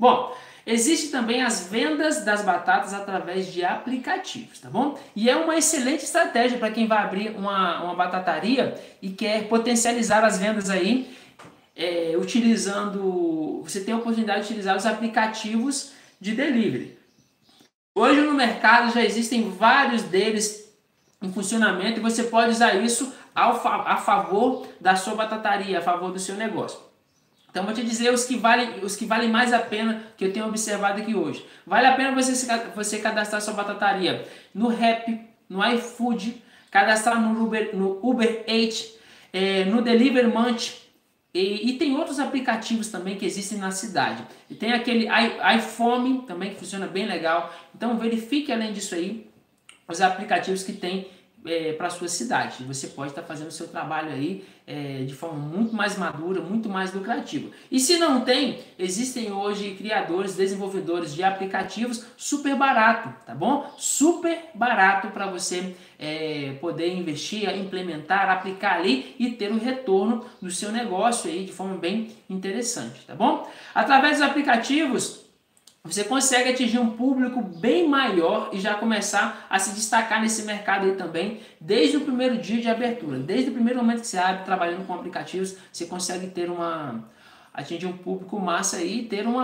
Bom, existe também as vendas das batatas através de aplicativos, tá bom? E é uma excelente estratégia para quem vai abrir uma batataria e quer potencializar as vendas aí, você tem a oportunidade de utilizar os aplicativos de delivery. Hoje no mercado já existem vários deles em funcionamento e você pode usar isso a favor da sua batataria, a favor do seu negócio. Então vou te dizer os que valem mais a pena que eu tenho observado aqui hoje. Vale a pena você cadastrar sua batataria no Rappi, no iFood, cadastrar no Uber Eats, no Delivery Munch, e tem outros aplicativos também que existem na cidade. E tem aquele iFome também que funciona bem legal. Então verifique além disso aí os aplicativos que tem para a sua cidade. Você pode estar fazendo o seu trabalho aí de forma muito mais madura, muito mais lucrativa. E se não tem, existem hoje criadores, desenvolvedores de aplicativos super barato, tá bom? Super barato para você poder investir, implementar, aplicar ali e ter um retorno do seu negócio aí de forma bem interessante, tá bom? Através dos aplicativos, você consegue atingir um público bem maior e já começar a se destacar nesse mercado aí também, desde o primeiro dia de abertura. Desde o primeiro momento que você abre trabalhando com aplicativos, você consegue atingir um público massa aí e ter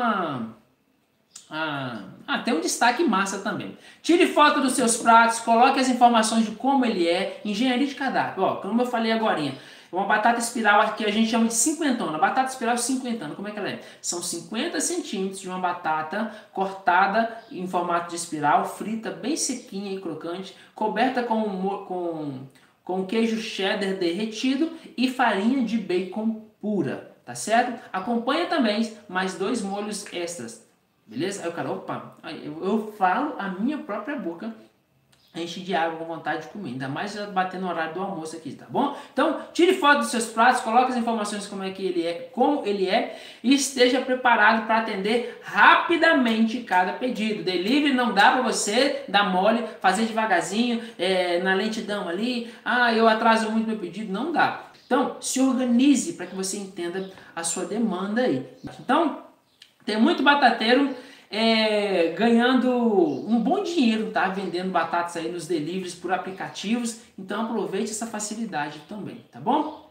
tem um destaque massa também. Tire foto dos seus pratos, coloque as informações de como ele é, engenharia de cardápio. Ó, como eu falei agorinha, uma batata espiral que a gente chama de cinquentona. Batata espiral cinquentona, como é que ela é? São 50 centímetros de uma batata cortada em formato de espiral, frita bem sequinha e crocante, coberta com queijo cheddar derretido e farinha de bacon pura, tá certo? Acompanha também mais 2 molhos extras, beleza? Aí o cara, opa, eu falo a minha própria boca enche de água com vontade de comer, ainda mais batendo no horário do almoço aqui, tá bom? Então, tire foto dos seus pratos, coloque as informações como ele é e esteja preparado para atender rapidamente cada pedido. Delivery não dá para você dar mole, fazer devagarzinho, na lentidão ali, eu atraso muito meu pedido, não dá. Então, se organize para que você entenda a sua demanda aí. Então, tem muito batateiro ganhando um bom dinheiro, tá? Vendendo batatas aí nos deliveries por aplicativos. Então aproveite essa facilidade também, tá bom?